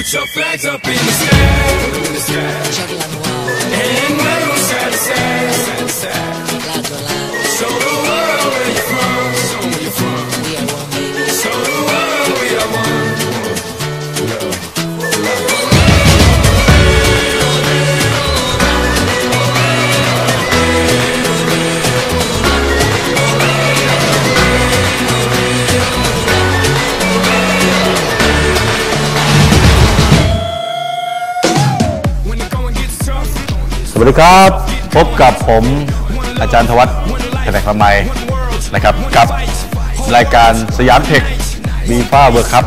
Put your flags up in the sky. And wave them side to side. Show the world where you're from. Show where you're from. Show the world we are one. สวัสดีครับพบกับผมอาจารย์ธวัฒน์แถลงละไมนะครับกับรายการสยามเทคฟีฟ่าเวิลด์คัพ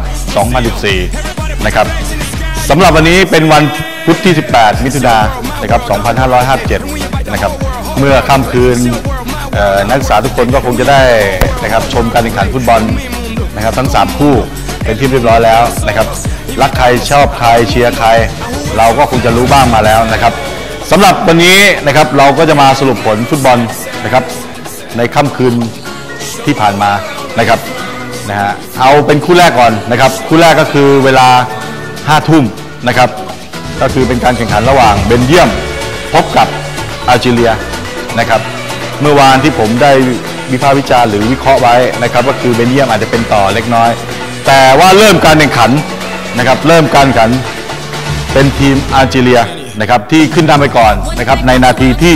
2014 นะครับสำหรับวันนี้เป็นวันพุธที่ 18 มิถุนายนนะครับ 2557 นะครับเมื่อค่ำคืนนักศึกษาทุกคนก็คงจะได้นะครับชมการแข่งขันฟุตบอลนะครับทั้ง 3 คู่เป็นที่เรียบร้อยแล้วนะครับรักใครชอบใครเชียร์ใครเราก็คงจะรู้บ้างมาแล้วนะครับสำหรับวันนี้นะครับเราก็จะมาสรุปผลฟุตบอลนะครับในค่ำคืนที่ผ่านมานะครับเอาเป็นคู่แรกก่อนนะครับคู่แรกก็คือเวลา 5 ทุ่มนะครับก็คือเป็นการแข่งขันระหว่างเบลเยียมพบกับอัลจีเรียนะครับเมื่อวานที่ผมได้วิพากษ์วิจารณ์หรือวิเคราะห์ไว้นะครับก็คือเบลเยียมอาจจะเป็นต่อเล็กน้อยแต่ว่าเริ่มการแข่งขันนะครับเริ่มการแข่งขันเป็นทีมอัลจีเรียนะครับที่ขึ้นนำไปก่อนนะครับในนาทีที่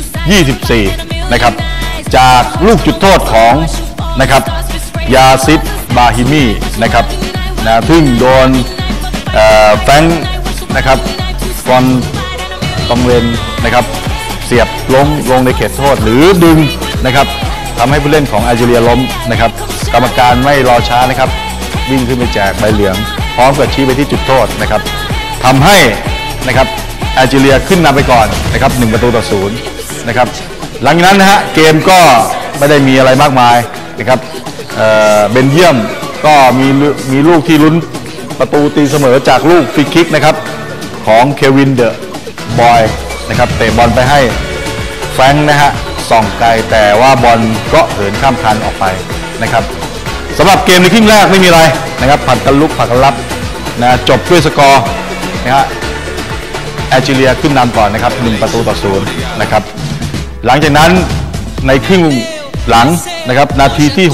24 นะครับจากลูกจุดโทษของนะครับยาซิดบาฮิมีนะครับซึ่งโดนแฟรงค์นะครับฟอนตองเวนนะครับเสียบล้มลงในเขตโทษหรือดึงนะครับทำให้ผู้เล่นของอัลจีเรียล้มนะครับกรรมการไม่รอช้านะครับวิ่งขึ้นไปแจกใบเหลืองพร้อมกับชี้ไปที่จุดโทษนะครับทำให้นะครับอัลจีเรียขึ้นนำไปก่อนนะครับ1-0นะครับหลังจากนั้นนะฮะเกมก็ไม่ได้มีอะไรมากมายนะครับเบลเยียมก็มีลูกที่ลุ้นประตูตีเสมอจากลูกฟรีคิกนะครับของเควินเดอะบอยนะครับเตะบอลไปให้แฟรงค์นะฮะส่องไกลแต่ว่าบอลก็เหินข้ามคานออกไปนะครับสำหรับเกมในครึ่งแรกไม่มีอะไรนะครับผัดกันลุกผัดกันรับนะจบด้วยสกอร์นะฮะอัลจีเรียขึ้นนำก่อนนะครับ1-0นะครับหลังจากนั้นในครึ่งหลังนะครับนาทีที่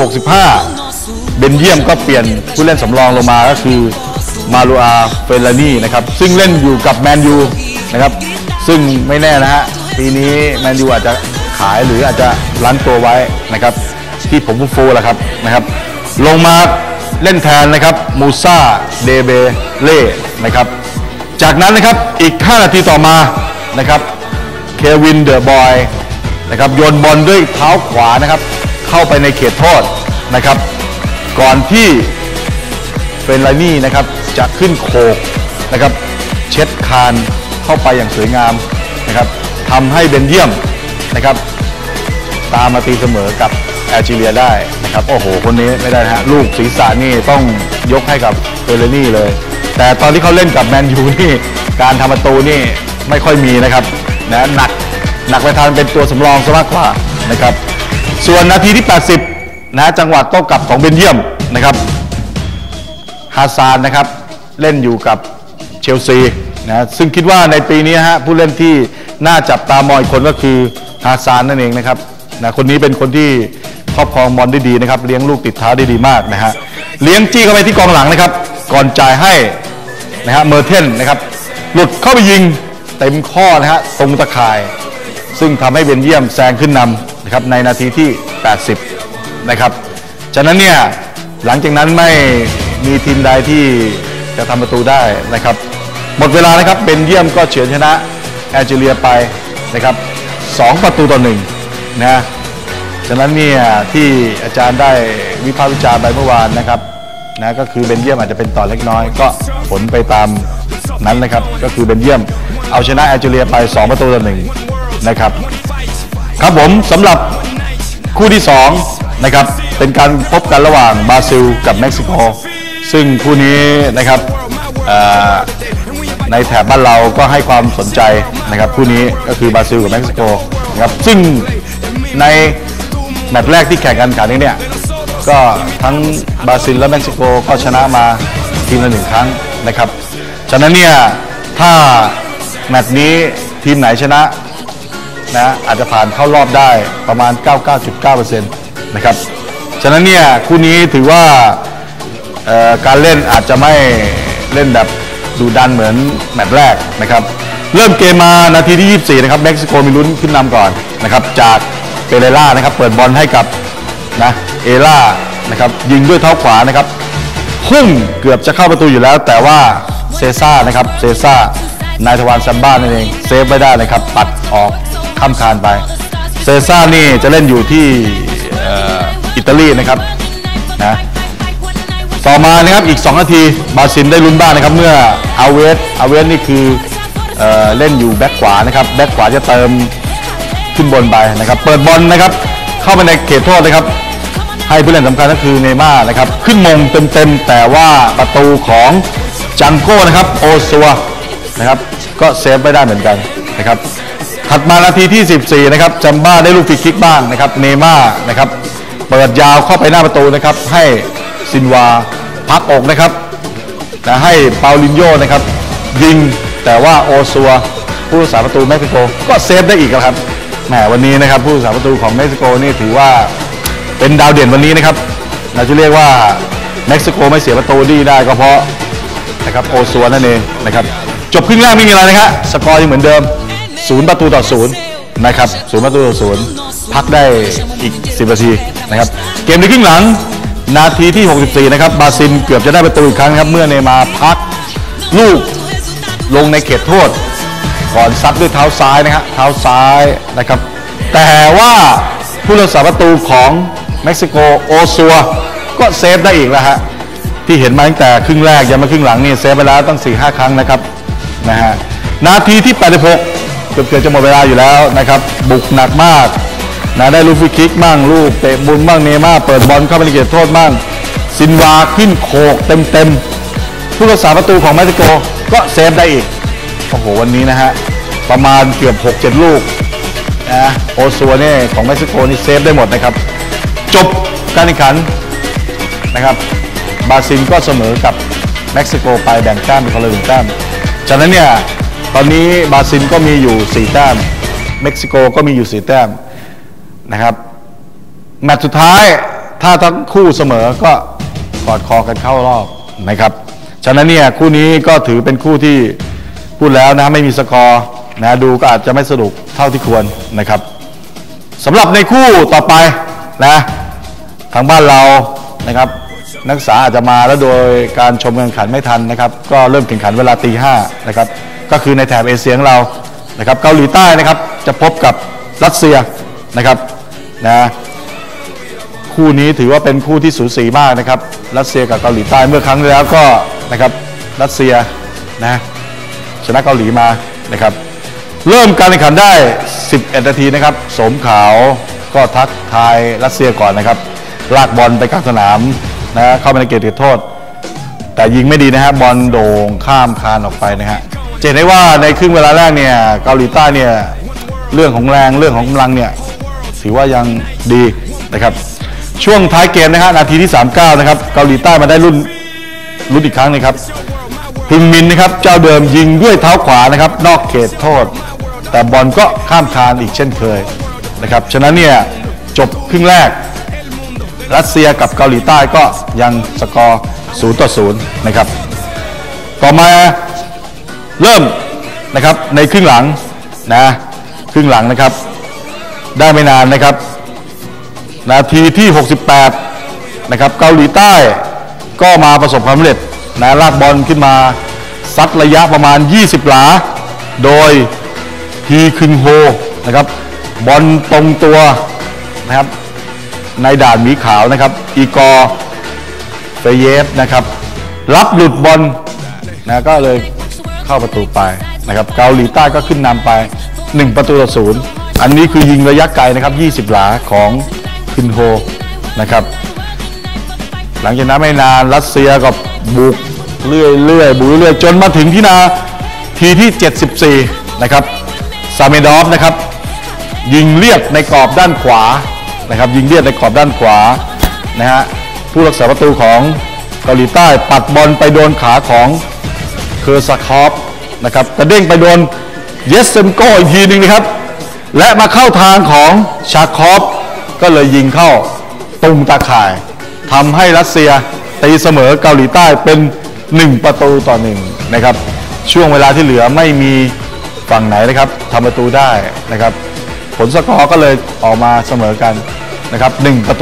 65เบลเยียมก็เปลี่ยนผู้เล่นสำรองลงมาก็คือมาลูอาเฟลานีนะครับซึ่งเล่นอยู่กับแมนยูนะครับซึ่งไม่แน่นะฮะปีนี้แมนยูอาจจะขายหรืออาจจะล้างตัวไว้นะครับที่ผมฟูๆแหละครับนะครับลงมาเล่นแทนนะครับมูซาเดเบเล่นะครับจากนั้นนะครับอีก5 นาทีต่อมานะครับเควินเดอะบอยนะครับโยนบอลด้วยเท้าขวานะครับเข้าไปในเขตโทษนะครับก่อนที่เฟนไลนี่นะครับจะขึ้นโขกนะครับเช็ดคานเข้าไปอย่างสวยงามนะครับทำให้เบลเยียมนะครับตามมาตีเสมอกับอัลจีเรียได้นะครับโอ้โหคนนี้ไม่ได้ฮะลูกศีรษะนี่ต้องยกให้กับเฟนไลนี่เลยแต่ตอนที่เขาเล่นกับแมนยูนี่การทำประตูนี่ไม่ค่อยมีนะครับนะหนักไปทางเป็นตัวสำรองซะมากกว่านะครับส่วนนาทีที่ 80นะจังหวะโต้กลับของเบลเยียมนะครับฮาซานนะครับเล่นอยู่กับเชลซีนะซึ่งคิดว่าในปีนี้ฮะผู้เล่นที่น่าจับตามองอีกคนก็คือฮาซานนั่นเองนะครับนะคนนี้เป็นคนที่ครอบครองบอลได้ดีนะครับเลี้ยงลูกติดเท้าได้ดีมากนะฮะเลี้ยงจี้เข้าไปที่กองหลังนะครับก่อนจ่ายให้นะฮะเมอร์เทนนะครับหลุดเข้าไปยิงเต็มข้อนะฮะตรงตะข่ายซึ่งทำให้เบลเยียมแซงขึ้นนำนะครับในนาทีที่ 80นะครับฉะนั้นเนี่ยหลังจากนั้นไม่มีทีมใดที่จะทำประตูได้นะครับหมดเวลานะครับเบลเยียมก็เฉือนชนะอัลจีเรียไปนะครับ2-1นะฉะนั้นเนี่ยที่อาจารย์ได้วิพากษ์วิจารณ์ไปเมื่อวานนะครับนะก็คือเบลเยียมอาจจะเป็นต่อเล็กน้อยก็ผลไปตามนั้นนะครับก็คือเบลเยียมเอาชนะอัลจีเรียไป2-1นะครับครับผมสำหรับคู่ที่2นะครับเป็นการพบกันระหว่างบราซิลกับเม็กซิโกซึ่งคู่นี้นะครับในแถบบ้านเราก็ให้ความสนใจนะครับคู่นี้ก็คือบราซิลกับเม็กซิโกนะครับซึ่งในแมตช์แรกที่แข่งกันเนี่ยก็ทั้งบราซิลและเม็กซิโกก็ชนะมาทีละ1 ครั้งนะครับฉะนั้นเนี่ยถ้าแมตช์นี้ทีมไหนชนะนะอาจจะผ่านเข้ารอบได้ประมาณ 99.9% นะครับฉะนั้นเนี่ยคู่นี้ถือว่าการเล่นอาจจะไม่เล่นแบบดุดันเหมือนแมตช์แรกนะครับเริ่มเกมมานาทีที่ 24 นะครับเม็กซิโกมีลุ้นขึ้นนำก่อนนะครับจากเปเรล่านะครับเปิดบอลให้กับนะเอล่านะครับยิงด้วยเท้าขวานะครับพุ่งเกือบจะเข้าประตูอยู่แล้วแต่ว่าเซซ่านะครับเซซ่านายทวารซัมบ้านั่นเองเซฟไว้ได้นะครับปัดออกข้ามคานไปเซซ่านี่จะเล่นอยู่ที่อิตาลีนะครับนะต่อมานะครับอีก2นาทีบราซิลได้ลุ้นบ้างนะครับเมื่ออาเวสนี่คือเล่นอยู่แบ็คขวานะครับแบ็คขวาจะเติมขึ้นบนไปนะครับเปิดบอลนะครับเข้าไปในเขตโทษนะครับให้ผู้เล่นสำคัญก็คือเนม่านะครับขึ้นมงเต็มแต่ว่าประตูของจังโก้นะครับโอซัวนะครับก็เซฟไม่ได้เหมือนกันนะครับถัดมานาทีที่ 14นะครับจัมบ้าได้ลูกฟรีคิกบ้างนะครับเนม่านะครับเปิดยาวเข้าไปหน้าประตูนะครับให้ซินวาพักอกนะครับให้เปาลินโญ่นะครับยิงแต่ว่าโอซัวผู้รักษาประตูเม็กซิโกก็เซฟได้อีกครับแหมวันนี้นะครับผู้รักษาประตูของเม็กซิโกนี่ถือว่าเป็นดาวเด่นวันนี้นะครับเราจะเรียกว่าเม็กซิโกไม่เสียประตูดีได้ก็เพราะนะครับโอซัวนั่นเองนะครับจบครึ่งแรกไม่มีอะไรนะครับสกอร์ยังเหมือนเดิม0-0นะครับ0-0พักได้อีก10 นาทีนะครับเกมในครึ่งหลังนาทีที่64นะครับบราซิลเกือบจะได้ประตูอีกครั้งครับเมื่อเนย์มาร์พักลูกลงในเขตโทษก่อนซัดด้วยเท้าซ้ายนะครับเท้าซ้ายนะครับแต่ว่าผู้รักษาประตูของเม็กซิโกโอซัวก็เซฟได้อีกแล้วฮะที่เห็นมาตั้งแต่ครึ่งแรกยันมาครึ่งหลังนี่เซฟไปแล้วตั้ง 4-5 ครั้งนะครับนะฮะนาทีที่86เกือบจะหมดเวลาอยู่แล้วนะครับบุกหนักมากนะได้ลูกฟรีคิกบ้างลูกเตะบุญบ้างเนม่าเปิดบอลเข้าไปในเขตโทษบ้างซินวาขึ้นโขกเต็มผู้รักษาประตูของเม็กซิโกก็เซฟได้อีกโอ้โหวันนี้นะฮะประมาณเกือบ 6-7 ลูกนะโอซัวเนี่ยของเม็กซิโกนี่เซฟได้หมดนะครับจบการแข่งขันนะครับบราซิลก็เสมอกับเม็กซิโกไปแบ่งแต้มเป็นคนละ1 แต้มฉะนั้นเนี่ยตอนนี้บราซิลก็มีอยู่4 แต้มเม็กซิโกก็มีอยู่4 แต้มนะครับแมตช์สุดท้ายถ้าทั้งคู่เสมอก็กอดคอกันเข้ารอบนะครับฉะนั้นเนี่ยคู่นี้ก็ถือเป็นคู่ที่พูดแล้วนะไม่มีสกอร์นะดูก็อาจจะไม่สนุกเท่าที่ควรนะครับสำหรับในคู่ต่อไปนะทางบ้านเรานะครับนักศึกษาอาจจะมาแล้วโดยการชมการแข่งขันไม่ทันนะครับก็เริ่มแข่งขันเวลา 5:00 นะครับก็คือในแถบเอเชียของเรานะครับเกาหลีใต้นะครับจะพบกับรัสเซียนะครับนะคู่นี้ถือว่าเป็นคู่ที่สูสีมากนะครับรัสเซียกับเกาหลีใต้เมื่อครั้งที่แล้วก็นะครับรัสเซียนะชนะเกาหลีมานะครับเริ่มการแข่งขันได้11 นาทีนะครับสมขาวก็ทักทายรัสเซียก่อนนะครับลากบอลไปกลางสนามนะเข้าไปในเขตโทษแต่ยิงไม่ดีนะฮะบอลโด่งข้ามคานออกไปนะฮะจะเห็นได้ว่าในครึ่งเวลาแรกเนี่ยเกาหลีใต้เนี่ยเรื่องของแรงเรื่องของกำลังเนี่ยถือว่ายังดีนะครับช่วงท้ายเกมนะฮะนาทีที่39นะครับเกาหลีใต้มาได้ลุ้นอีกครั้งนะครับพึงมินนะครับเจ้าเดิมยิงด้วยเท้าขวานะครับนอกเขตโทษแต่บอลก็ข้ามคานอีกเช่นเคยนะครับฉะนั้นเนี่ยจบครึ่งแรกรัสเซียกับเกาหลีใต้ก็ยังสกอร์0-0นะครับต่อมาเริ่มนะครับในครึ่งหลังนะครึ่งหลังนะครับได้ไม่นานนะครับนาทีที่68นะครับเกาหลีใต้ก็มาประสบความสำเร็จนะลากบอลขึ้นมาซัดระยะประมาณ20 หลาโดยฮีคึงโฮนะครับบอลตรงตัวนะครับในด่านหมีขาวนะครับอีกอร์เฟเยฟนะครับรับหลุดบอลนะก็เลยเข้าประตูไปนะครับเกาหลีใต้ก็ขึ้นนำไป1-0อันนี้คือยิงระยะไกลนะครับ20 หลาของคึนโฮนะครับหลังจากนั้นไม่นานรัสเซียก็บุกเรื่อยจนมาถึงที่นาทีที่74นะครับซาเมดอฟนะครับยิงเลียดในกรอบด้านขวานะครับยิงเลียดในกรอบด้านขวานะฮะผู้รักษาประตูของเกาหลีใต้ปัดบอลไปโดนขาของเคอร์ซาคอฟนะครับกระเด้งไปโดนเยสเซมโกอีกทีหนึ่งนะครับและมาเข้าทางของชาคอฟก็เลยยิงเข้าตุงตาข่ายทำให้รัสเซียตีเสมอเกาหลีใต้เป็น1-1นะครับช่วงเวลาที่เหลือไม่มีฝั่งไหนนะครับทำประตูได้นะครับผลสกอร์ก็เลยออกมาเสมอกันนะครับ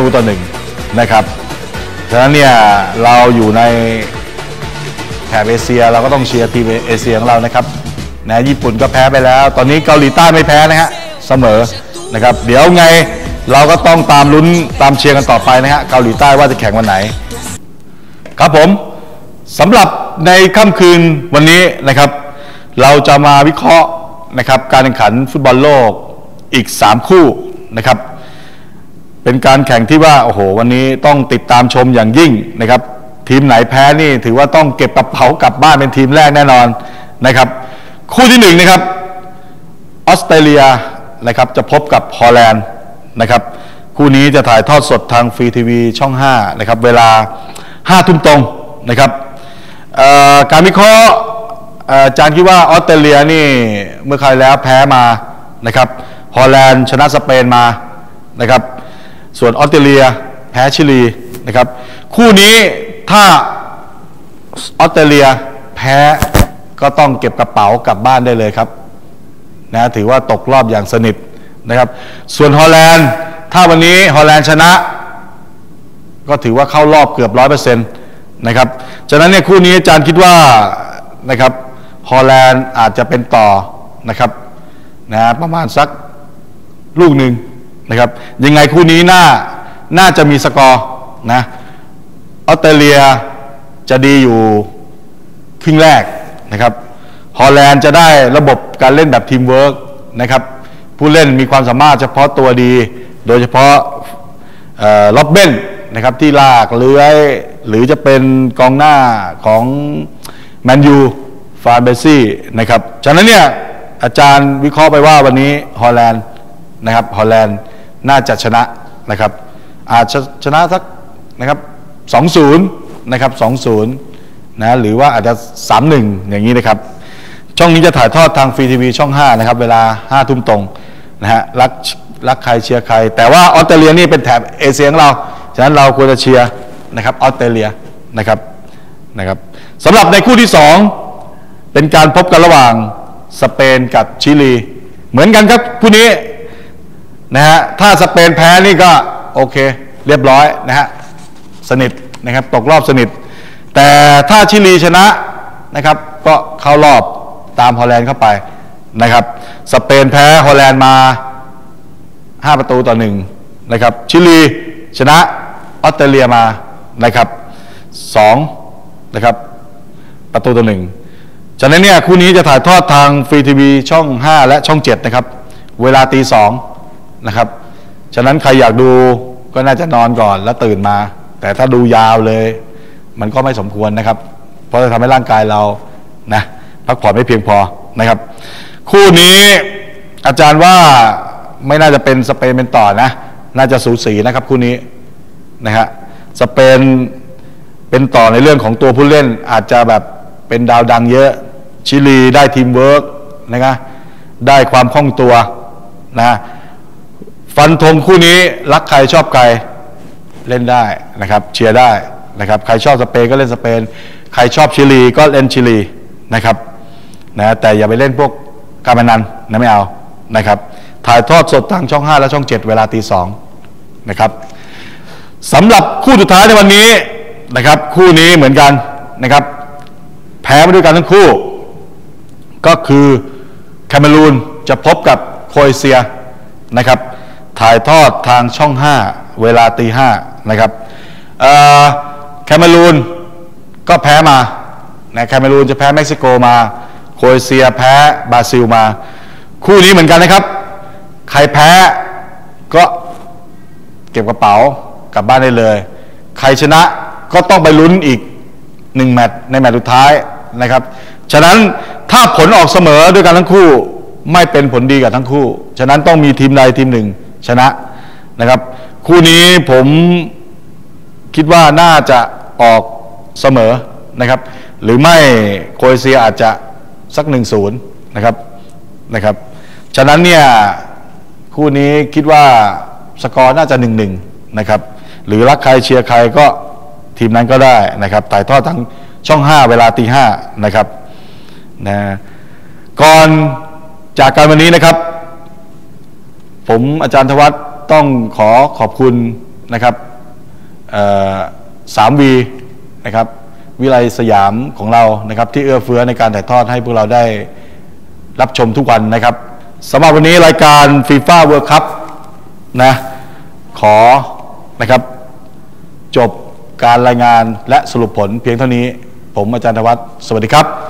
1-1นะครับฉะนั้นเนี่ยเราอยู่ในแถบเอเชียเราก็ต้องเชียร์ทีมเอเชียของเรานะครับนะญี่ปุ่นก็แพ้ไปแล้วตอนนี้เกาหลีใต้ไม่แพ้นะฮะเสมอนะครับเดี๋ยวไงเราก็ต้องตามลุ้นตามเชียร์กันต่อไปนะฮะเกาหลีใต้ว่าจะแข่งวันไหนครับผมสำหรับในค่ำคืนวันนี้นะครับเราจะมาวิเคราะห์นะครับการแข่งขันฟุตบอลโลกอีก3คู่นะครับเป็นการแข่งที่ว่าโอ้โหวันนี้ต้องติดตามชมอย่างยิ่งนะครับทีมไหนแพ้นี่ถือว่าต้องเก็บกระเป๋ากลับบ้านเป็นทีมแรกแน่นอนนะครับคู่ที่1นะครับออสเตรเลียนะครับจะพบกับฮอลแลนด์นะครับคู่นี้จะถ่ายทอดสดทางฟรีทีวีช่อง5นะครับเวลา 5 ทุ่มตรงนะครับการวิเคราะห์อาจารย์คิดว่าออสเตรเลียนี่เมื่อคราวแล้วแพ้มานะครับฮอลแลนด์ชนะสเปนมานะครับส่วนออสเตรเลียแพ้ชิลีนะครับคู่นี้ถ้าออสเตรเลียแพ้ก็ต้องเก็บกระเป๋ากลับบ้านได้เลยครับนะถือว่าตกรอบอย่างสนิทนะครับส่วนฮอลแลนด์ถ้าวันนี้ฮอลแลนด์ชนะก็ถือว่าเข้ารอบเกือบ 100% นะครับฉะนั้นเนี่ยคู่นี้อาจารย์คิดว่านะครับฮอลแลนด์อาจจะเป็นต่อนะครับนะประมาณสักลูกหนึ่งนะครับยังไงคู่นี้น่าจะมีสกอร์นะออสเตรเลียจะดีอยู่ครึ่งแรกนะครับฮอลแลนด์จะได้ระบบการเล่นแบบทีมเวิร์กนะครับผู้เล่นมีความสามารถเฉพาะตัวดีโดยเฉพาะล็อบเบนนะครับที่ลากเลื้อยหรือจะเป็นกองหน้าของแมนยูฟาเบซี่นะครับฉะนั้นเนี่ยอาจารย์วิเคราะห์ไปว่าวันนี้ฮอลแลนด์นะครับฮอลแลนด์น่าจะชนะนะครับอาจจะชนะสักนะครับ 2-0 นะครับ 2-0 นะหรือว่าอาจจะ 3-1 อย่างนี้นะครับช่องนี้จะถ่ายทอดทางฟรีทีวีช่อง5นะครับเวลา 5 ทุ่มตรงนะฮะรักใครเชียร์ใครแต่ว่าออสเตรเลียนี่เป็นแถบเอเชียของเราฉะนั้นเราควรจะเชียร์นะครับออสเตรเลียนะครับสำหรับในคู่ที่2เป็นการพบกันระหว่างสเปนกับชิลีเหมือนกันครับคู่นี้นะฮะถ้าสเปนแพ้นี่ก็โอเคเรียบร้อยนะฮะสนิทนะครับตกรอบสนิทแต่ถ้าชิลีชนะนะครับก็เข้ารอบตามฮอลแลนด์เข้าไปนะครับสเปนแพ้ฮอลแลนด์มา5-1นะครับชิลีชนะออสเตรเลียมานะครับ2นะครับ1ฉะนั้นเนี่ยคู่นี้จะถ่ายทอดทางฟรีทีวีช่อง5และช่อง7นะครับเวลา 2:00 นะครับฉะนั้นใครอยากดูก็น่าจะนอนก่อนแล้วตื่นมาแต่ถ้าดูยาวเลยมันก็ไม่สมควรนะครับเพราะจะทำให้ร่างกายเรานะพักผ่อนไม่เพียงพอนะครับคู่นี้อาจารย์ว่าไม่น่าจะเป็นสเปนเป็นต่อนะน่าจะสูสีนะครับคู่นี้นะฮะสเปนเป็นต่อในเรื่องของตัวผู้เล่นอาจจะแบบเป็นดาวดังเยอะชิลีได้ทีมเวิร์กนะครับได้ความคล่องตัวนะฟันธงคู่นี้รักใครชอบใครเล่นได้นะครับเชียร์ได้นะครับใครชอบสเปนก็เล่นสเปนใครชอบชิลีก็เล่นชิลีนะครับนะแต่อย่าไปเล่นพวกการพนันนะไม่เอานะครับถ่ายทอดสดทางช่อง5และช่อง7เวลา 2:00 นะครับสำหรับคู่สุดท้ายในวันนี้นะครับคู่นี้เหมือนกันนะครับแพ้มาด้วยกันทั้งคู่ก็คือแคเมรูนจะพบกับโครเอเชียนะครับถ่ายทอดทางช่อง5เวลา 5:00 นะครับแคเมรูนก็แพ้มานะแคเมรูนจะแพ้เม็กซิโกมาโครเอเชียแพ้บราซิลมาคู่นี้เหมือนกันนะครับใครแพ้ก็เก็บกระเป๋ากลับบ้านได้เลยใครชนะก็ต้องไปลุ้นอีก1แมตช์ในแมตช์สุดท้ายนะครับฉะนั้นถ้าผลออกเสมอด้วยกันทั้งคู่ไม่เป็นผลดีกับทั้งคู่ฉะนั้นต้องมีทีมใดทีมหนึ่งชนะนะครับคู่นี้ผมคิดว่าน่าจะออกเสมอนะครับหรือไม่โครเอเชียอาจจะสัก 1-0 นะครับฉะนั้นเนี่ยคู่นี้คิดว่าสกอร์น่าจะ 1-1 นะครับหรือรักใครเชียร์ใครก็ทีมนั้นก็ได้นะครับถ่ายทอดทางช่อง 5 เวลา 5:00 นะครับนะก่อนจากการวันนี้นะครับผมอาจารย์ธวัฒน์ต้องขอบคุณนะครับ3V นะครับวิไลสยามของเรานะครับที่เอื้อเฟื้อในการถ่ายทอดให้พวกเราได้รับชมทุกวันนะครับสำหรับวันนี้รายการ FIFA World Cup นะนะครับจบการรายงานและสรุปผลเพียงเท่านี้ผมอาจารย์ธวัฒน์สวัสดีครับ